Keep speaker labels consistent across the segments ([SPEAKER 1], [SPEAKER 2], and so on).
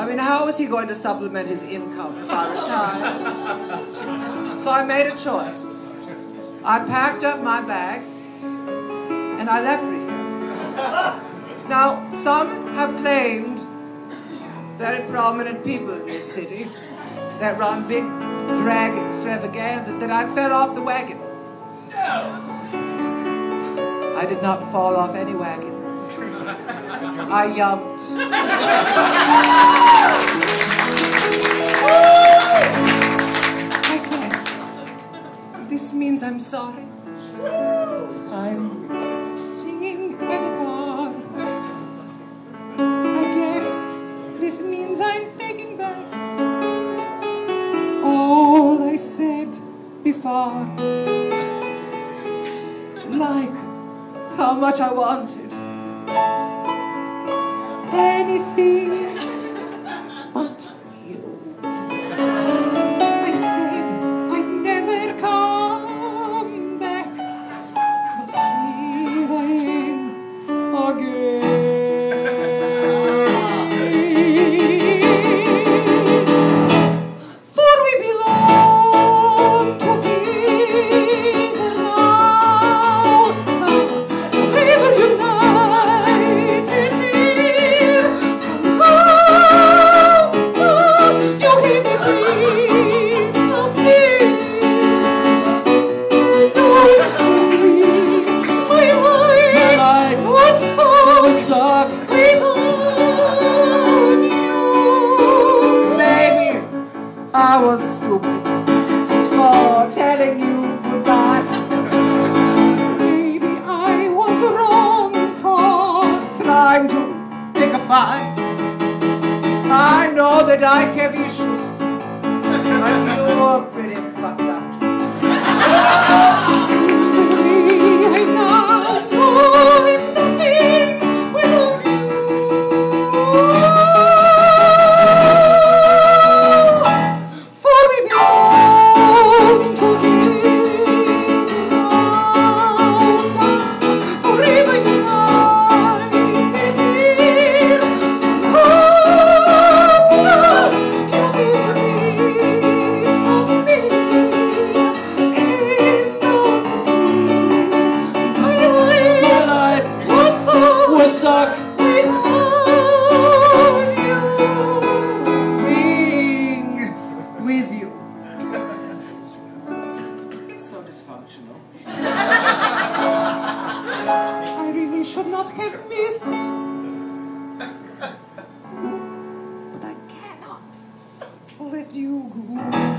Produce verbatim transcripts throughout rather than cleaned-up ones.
[SPEAKER 1] I mean, how is he going to supplement his income if I retire? So I made a choice. I packed up my bags and I left Rehab. Now, some have claimed, very prominent people in this city that run big drag extravaganzas, that I fell off the wagon.
[SPEAKER 2] No!
[SPEAKER 1] I did not fall off any wagons. I yumped. I guess this means I'm sorry. I'm singing by the bar. I guess this means I'm taking back all I said before. Like how much I wanted anything but you. I said I'd never come back, but here I am again. For we belong together now, forever united here. Somehow you give a piece of me. No, it's only my life would suck without you. Maybe I was stupid for telling you goodbye. Maybe I was wrong for trying to pick a fight. I know that I have issues, but you're pretty fucked up. I now know I'm nothing without you. For we belong together now, forever united here. Somehow you give a piece of me, and honestly, my life would suck without you. Being with you. It's so dysfunctional. I really should not have missed you, but I cannot let you go.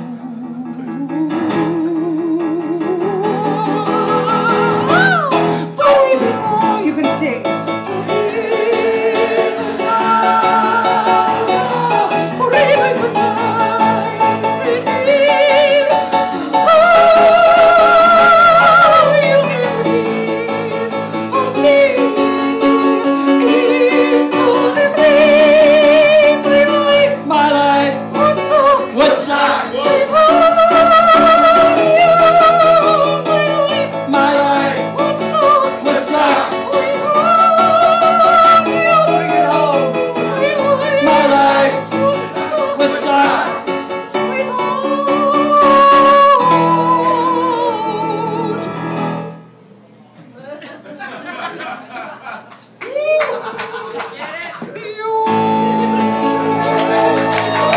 [SPEAKER 1] For we belong, you can sing. Together now, forever united here. Somehow you give this of me. In honestly, my life,
[SPEAKER 2] My life
[SPEAKER 1] would suck
[SPEAKER 2] would suck.
[SPEAKER 1] without you. My life
[SPEAKER 2] My life
[SPEAKER 1] would suck
[SPEAKER 2] would suck.
[SPEAKER 1] without you. Bring it home.
[SPEAKER 2] My life would suck.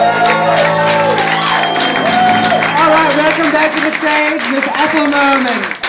[SPEAKER 1] All right, welcome back to the stage, Miss Ethel Merman.